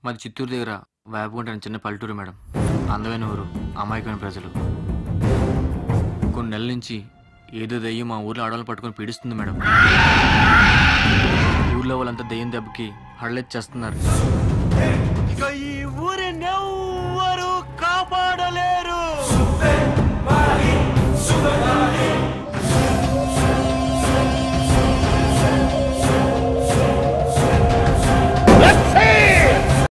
మాది చిత్తూరు దగ్గర వేపగుంట చిన్న పల్లెటూరు మేడం. అందమైన ఊరు, అమాయకమైన ప్రజలు. కొన్ని నెలల నుంచి ఏదో దెయ్యం మా ఊర్లో ఆడవాళ్ళు పట్టుకొని పీడిస్తుంది మేడం. ఊర్లో వాళ్ళంతా దెయ్యం దెబ్బకి హళ్ళెచ్చేస్తున్నారు. ఇక ఈ ఊరినెవ్వరూ కాపాడలేరు.